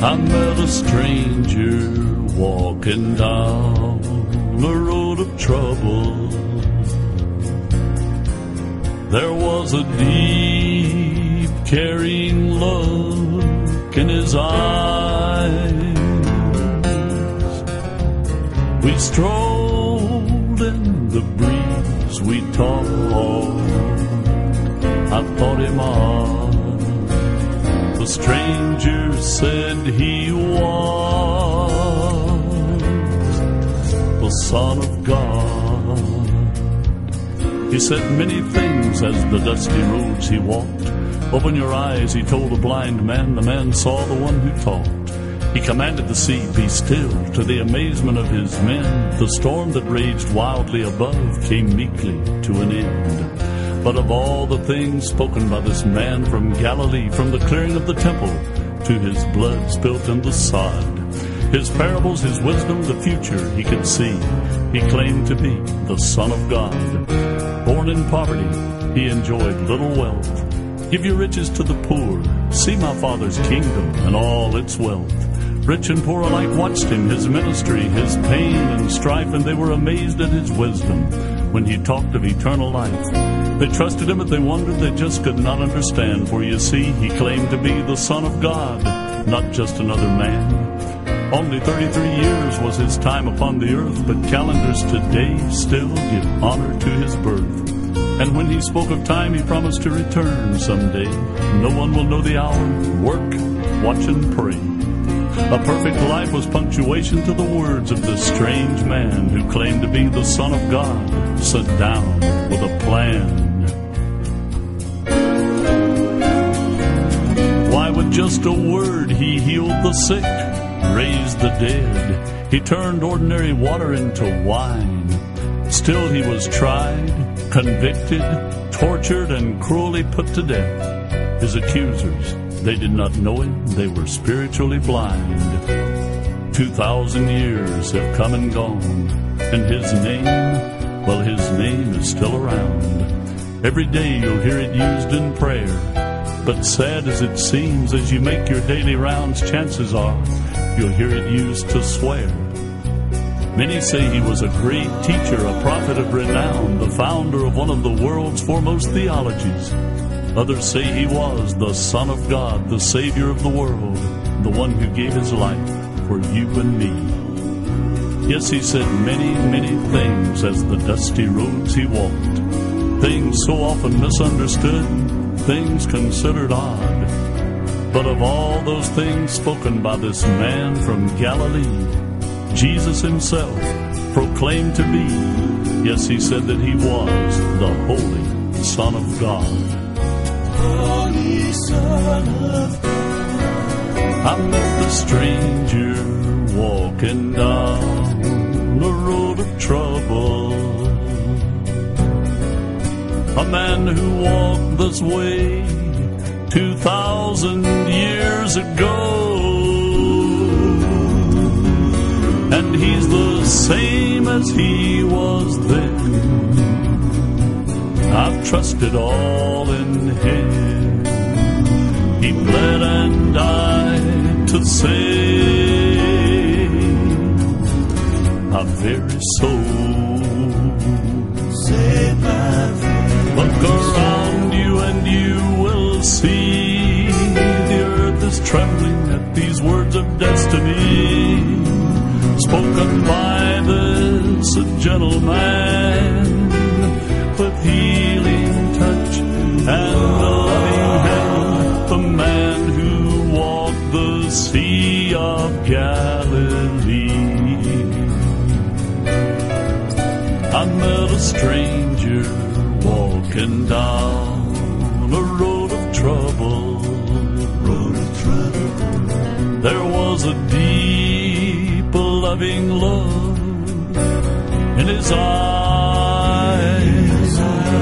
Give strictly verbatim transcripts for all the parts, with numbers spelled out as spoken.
I met a stranger walking down the road of trouble. There was a deep, caring look in his eyes. We strolled in the breeze, we talked. I thought him odd. The stranger said he was the Son of God. He said many things as the dusty roads he walked. Open your eyes, he told a blind man. The man saw the one who talked. He commanded the sea, be still. To the amazement of his men, the storm that raged wildly above came meekly to an end. But of all the things spoken by this man from Galilee, from the clearing of the temple to his blood spilt in the sod, his parables, his wisdom, the future he could see, he claimed to be the Son of God. Born in poverty, he enjoyed little wealth. Give your riches to the poor. See my Father's kingdom and all its wealth. Rich and poor alike watched him, his ministry, his pain and strife, and they were amazed at his wisdom when he talked of eternal life. They trusted him, but they wondered, they just could not understand. For you see, he claimed to be the Son of God, not just another man. Only thirty-three years was his time upon the earth, but calendars today still give honor to his birth. And when he spoke of time, he promised to return someday. No one will know the hour. Work, watch, and pray. A perfect life was punctuation to the words of this strange man who claimed to be the Son of God, sat down with a plan. Why, with just a word, he healed the sick, raised the dead. He turned ordinary water into wine. Still he was tried, convicted, tortured, and cruelly put to death. His accusers, they did not know him, they were spiritually blind. Two thousand years have come and gone, and his name, well, his name is still around. Every day you'll hear it used in prayer. But sad as it seems, as you make your daily rounds, chances are you'll hear it used to swear. Many say he was a great teacher, a prophet of renown, the founder of one of the world's foremost theologies. Others say he was the Son of God, the Savior of the world, the one who gave his life for you and me. Yes, he said many, many things as the dusty roads he walked, things so often misunderstood, things considered odd. But of all those things spoken by this man from Galilee, Jesus himself proclaimed to be, yes, he said that he was the Holy Son of God. Holy Son of God. I met the stranger walking down the road of trouble, a man who walked this way two thousand years ago. And he's the same as he was then. I've trusted all in him. He bled and died to save my very soul. Save my very Look around you and you will see the earth is trembling at these words of destiny, spoken by this gentle man, with healing touch and a loving hand, the man who walked the Sea of Galilee. I met a stranger walking down a road of trouble. Road of trouble. There was a deep, loving love in his eyes.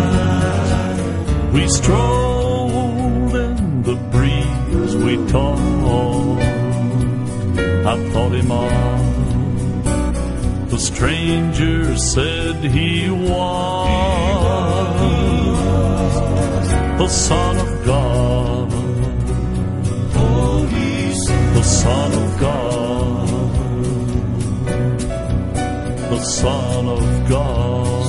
We strolled in the breeze, we talked. I thought him odd. The stranger said he was the Son of God, the Son of God, the Son of God,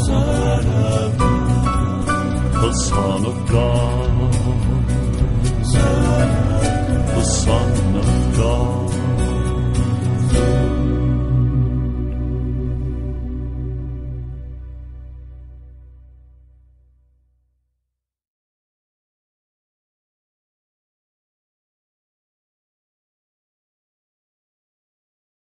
the Son of God, the Son of God.